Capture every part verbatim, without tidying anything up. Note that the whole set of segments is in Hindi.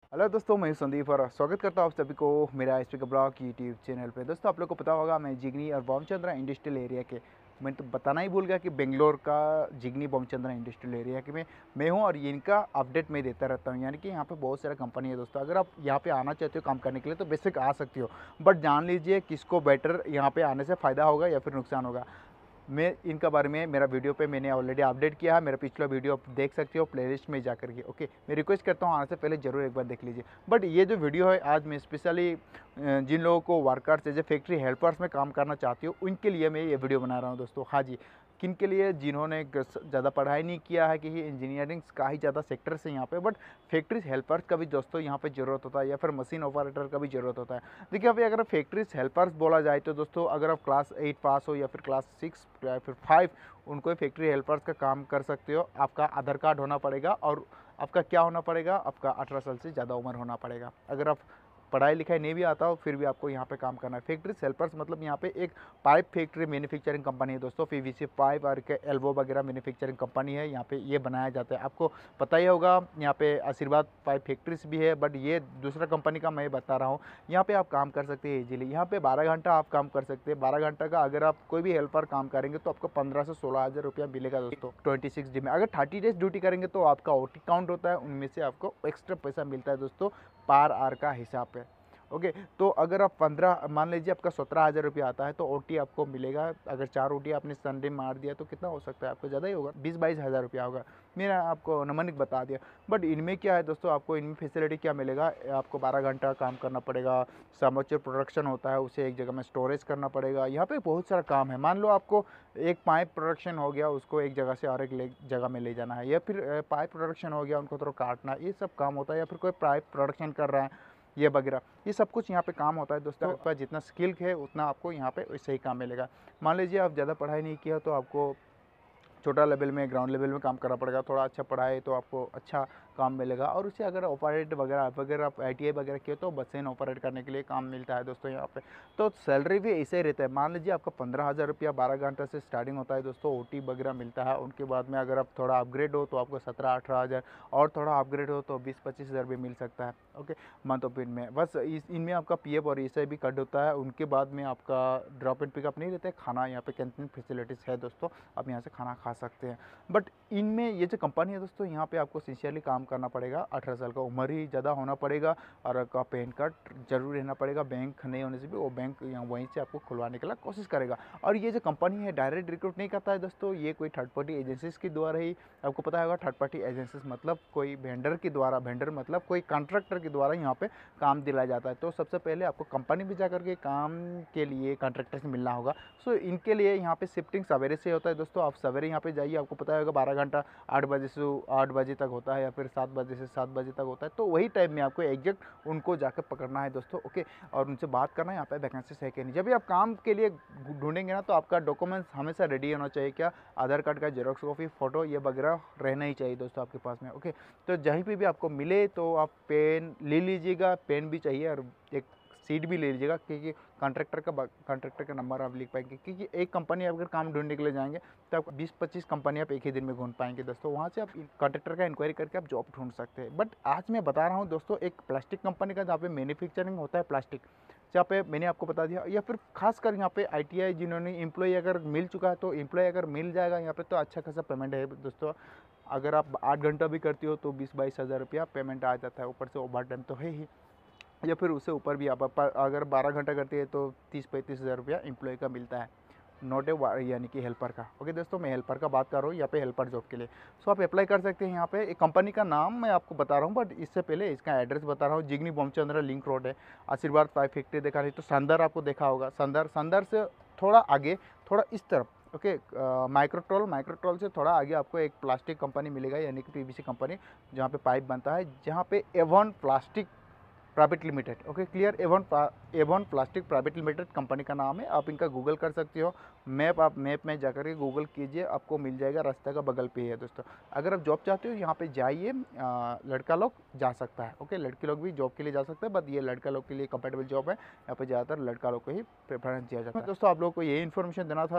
हेलो दोस्तों, मैं संदीप और स्वागत करता हूँ आप सभी को मेरा एस पी का ब्लॉग यूट्यूब चैनल पे। दोस्तों, आप लोग को पता होगा मैं जिगनी और बोमचंद्रा इंडस्ट्रियल एरिया के, मैं तो बताना ही भूल गया कि बेंगलोर का जिगनी बोमचंद्रा इंडस्ट्रियल एरिया के में मैं हूँ और इनका अपडेट मैं देता रहता हूँ। यानी कि यहाँ पे बहुत सारा कंपनी है दोस्तों। अगर आप यहाँ पे आना चाहते हो काम करने के लिए तो बेसिक आ सकती हो, बट जान लीजिए किसको बेटर यहाँ पे आने से फ़ायदा होगा या फिर नुकसान होगा। मैं इनका बारे में मेरा वीडियो पे मैंने ऑलरेडी अपडेट किया है। मेरा पिछला वीडियो आप देख सकते हो प्लेलिस्ट में जाकर के। ओके, मैं रिक्वेस्ट करता हूँ आने से पहले ज़रूर एक बार देख लीजिए। बट ये जो वीडियो है आज मैं स्पेशली जिन लोगों को workers as a factory helpers में काम करना चाहती हूँ उनके लिए मैं ये वीडियो बना रहा हूँ दोस्तों। हाँ जी, किन के लिए? जिन्होंने ज़्यादा पढ़ाई नहीं किया है कि इंजीनियरिंग का ही ज़्यादा सेक्टर्स है यहाँ पे, बट फैक्ट्रीज हेल्पर्स का भी दोस्तों यहाँ पे ज़रूरत होता है या फिर मशीन ऑपरेटर का भी ज़रूरत होता है। देखिए अभी अगर फैक्ट्रीज हेल्पर्स बोला जाए तो दोस्तों अगर आप क्लास एट पास हो या फिर क्लास सिक्स या फिर फाइव, उनको फैक्ट्री हेल्पर्स का काम कर सकते हो। आपका आधार कार्ड होना पड़ेगा और आपका क्या होना पड़ेगा, आपका अठारह साल से ज़्यादा उम्र होना पड़ेगा। अगर आप पढ़ाई लिखाई नहीं भी आता हो फिर भी आपको यहाँ पे काम करना है। फैक्ट्री हेल्पर्स मतलब यहाँ पे एक पाइप फैक्ट्री मैन्युफैक्चरिंग कंपनी है दोस्तों। पीवीसी पाइप और के एल्बो वगैरह मैन्युफैक्चरिंग कंपनी है, यहाँ पे ये बनाया जाता है। आपको पता ही होगा यहाँ पे आशीर्वाद पाइप फैक्ट्रीज भी है, बट ये दूसरा कंपनी का मैं बता रहा हूँ। यहाँ पे आप काम कर सकते हैं इजीली। यहाँ पे बारह घंटा आप काम कर सकते हैं। बारह घंटा का अगर आप कोई भी हेल्पर काम करेंगे तो आपको पंद्रह से सोलह हज़ार रुपया मिलेगा दोस्तों ट्वेंटी सिक्स डी में। अगर थर्टी डेज ड्यूटी करेंगे तो आपका ओटी काउंट होता है, उनमें से आपको एक्स्ट्रा पैसा मिलता है दोस्तों पार आर का हिसाब पे। ओके, तो अगर आप पंद्रह मान लीजिए आपका सत्रह हज़ार रुपया आता है तो ओटी आपको मिलेगा। अगर चार ओटी आपने संडे मार दिया तो कितना हो सकता है? आपको ज़्यादा ही होगा, बीस बाईस हज़ार रुपया होगा। मैंने आपको नमनिक बता दिया। बट इनमें क्या है दोस्तों, आपको इनमें फैसिलिटी क्या मिलेगा? आपको बारह घंटा काम करना पड़ेगा। समोच्च प्रोडक्शन होता है, उसे एक जगह में स्टोरेज करना पड़ेगा। यहाँ पे बहुत सारा काम है। मान लो आपको एक पाइप प्रोडक्शन हो गया, उसको एक जगह से और एक जगह में ले जाना है, या फिर पाइप प्रोडक्शन हो गया उनको थोड़ा काटना, ये सब काम होता है। या फिर कोई पाइप प्रोडक्शन कर रहा है ये वगैरह, ये सब कुछ यहाँ पे काम होता है दोस्तों। आपका जितना स्किल है उतना आपको यहाँ पे वैसे ही काम मिलेगा। मान लीजिए आप ज़्यादा पढ़ाई नहीं किया तो आपको छोटा लेवल में, ग्राउंड लेवल में काम करना पड़ेगा। थोड़ा अच्छा पढ़ाए तो आपको अच्छा काम मिलेगा। और उसे अगर ऑपरेट वगैरह वगैरह आप आई टी आई वगैरह किए तो मशीन ऑपरेट करने के लिए काम मिलता है दोस्तों यहाँ पे। तो सैलरी भी ऐसे ही रहता है। मान लीजिए आपका पंद्रह हज़ार रुपया बारह घंटे से स्टार्टिंग होता है दोस्तों। ओ टी वगैरह मिलता है। उनके बाद में अगर आप थोड़ा अपग्रेड हो तो आपको सत्रह अठारह हज़ार, और थोड़ा अपग्रेड हो तो बीस पच्चीस हज़ार भी मिल सकता है। ओके, मंथ ऑफ इन में बस इस इनमें आपका पी एफ और ई एस आई भी कट होता है। उनके बाद में आपका ड्रॉप एंड पिकअप नहीं रहता है। खाना यहाँ पे कैंटीन फैसिलिटीज़ है दोस्तों, आप यहाँ से खाना खा सकते हैं। बट इनमें ये जो कंपनी है दोस्तों, यहाँ पे आपको सिंसियरली काम करना पड़ेगा। अठारह साल का उम्र ही ज़्यादा होना पड़ेगा और आपका पैन कार्ड जरूर रहना पड़ेगा। बैंक नहीं होने से भी वो बैंक यहाँ वहीं से आपको खुलवाने के लिए कोशिश करेगा। और ये जो कंपनी है डायरेक्ट रिक्रूट नहीं करता है दोस्तों, ये कोई थर्ड पार्टी एजेंसीज के द्वारा ही, आपको पता होगा थर्ड पार्टी एजेंसीज मतलब कोई वेंडर के द्वारा, वेंडर मतलब कोई कॉन्ट्रैक्टर के द्वारा यहाँ पे काम दिलाया जाता है। तो सबसे पहले आपको कंपनी में जाकर के काम के लिए कॉन्ट्रैक्टर से मिलना होगा। सो इनके लिए यहाँ पे शिफ्टिंग सवेरे से होता है दोस्तों। आप सवेरे यहाँ पे जाइए, आपको पता होगा बारह घंटा आठ बजे से आठ बजे तक होता है या फिर सात बजे से सात बजे तक होता है। तो वही टाइम में आपको एग्जैक्ट उनको जाकर पकड़ना है दोस्तों। ओके, और उनसे बात करना है यहाँ पे वैकेंसीज है कि नहीं। जब भी आप काम के लिए ढूंढेंगे ना तो आपका डॉक्यूमेंट्स हमेशा रेडी होना चाहिए। क्या? आधार कार्ड का जेरोक्स कॉपी, फोटो, ये वगैरह रहना ही चाहिए दोस्तों आपके पास में। ओके, तो जहीं पे भी आपको मिले तो आप पेन ले लीजिएगा, पेन भी चाहिए और एक सीट भी ले लीजिएगा, क्योंकि कॉन्ट्रैक्टर का कॉन्ट्रैक्टर का नंबर आप लिख पाएंगे। क्योंकि एक कंपनी अगर काम ढूंढने के लिए जाएंगे तो आप बीस पच्चीस कंपनी आप एक ही दिन में ढूंढ पाएंगे दोस्तों। वहाँ से आप कॉन्ट्रैक्टर का इंक्वायरी करके आप जॉब ढूंढ सकते हैं। बट आज मैं बता रहा हूँ दोस्तों एक प्लास्टिक कंपनी का, जहाँ पे मैन्युफैक्चरिंग होता है प्लास्टिक, जहाँ पे मैंने आपको बता दिया। या फिर खासकर यहाँ पे आई टी आई जिन्होंने एम्प्लॉय अगर मिल चुका है तो एम्प्लॉय अगर मिल जाएगा यहाँ पे तो अच्छा खासा पेमेंट है दोस्तों। अगर आप आठ घंटा भी करती हो तो बीस बाईस हज़ार रुपया पेमेंट आ जाता है। ऊपर से ओवर टाइम तो है ही, या फिर उससे ऊपर भी आप अगर बारह घंटा करती है तो तीस पैंतीस हज़ार रुपया एम्प्लॉय का मिलता है, नॉट ए यानी कि हेल्पर का। ओके दोस्तों, मैं हेल्पर का बात कर रहा हूँ यहाँ पे, हेल्पर जॉब के लिए। सो आप अप्लाई कर सकते हैं यहाँ पे। एक कंपनी का नाम मैं आपको बता रहा हूँ, बट इससे पहले इसका एड्रेस बता रहा हूँ। जिगनी बोमचंद्रा लिंक रोड है। आशीर्वाद पाइप फैक्ट्री देखा नहीं तो संदर आपको देखा होगा। संदर संदर से थोड़ा आगे, थोड़ा इस तरफ। ओके, माइक्रोट्रोल माइक्रोट्रोल से थोड़ा आगे आपको एक प्लास्टिक कंपनी मिलेगा, यानी कि पीवीसी कंपनी, जहाँ पे पाइप बनता है, जहाँ पे Avon plastic private limited. Okay clear, Avon Avon plastic private limited company का नाम है। आप इनका गूगल कर सकते हो। मैप आप मैप में जाकर के गूगल कीजिए, आपको मिल जाएगा। रास्ते का बगल पे ही है दोस्तों। अगर आप जॉब चाहते हो यहाँ पे जाइए। लड़का लोग जा सकता है। ओके, लड़की लोग भी जॉब के लिए जा सकते हैं, बट ये लड़का लोग के लिए कंफर्टेबल जॉब है। यहाँ पे ज़्यादातर लड़का लोग को ही प्रेफरेंस दिया जाता है। दोस्तों आप लोग को ये इन्फॉर्मेशन देना था।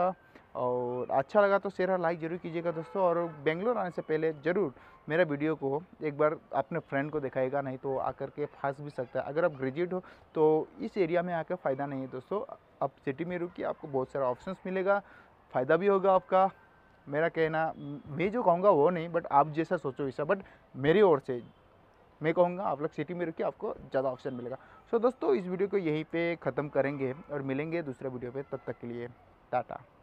और अच्छा लगा तो शेयर और लाइक ज़रूर कीजिएगा दोस्तों। और बेंगलोर आने से पहले ज़रूर मेरा वीडियो को एक बार अपने फ्रेंड को दिखाएगा, नहीं तो आकर के फंस भी सकता है। अगर आप ग्रेजुएट हो तो इस एरिया में आकर फ़ायदा नहीं है दोस्तों। आप सिटी में रुकिए, आपको बहुत सारा ऑप्शंस मिलेगा, फ़ायदा भी होगा आपका। मेरा कहना, मैं जो कहूँगा वो नहीं, बट आप जैसा सोचो वैसा, बट मेरी ओर से मैं कहूँगा आप लोग सिटी में रुकिए, आपको ज़्यादा ऑप्शन मिलेगा। सो दोस्तों, इस वीडियो को यहीं पे ख़त्म करेंगे और मिलेंगे दूसरे वीडियो पे। तब तक के लिए टाटा।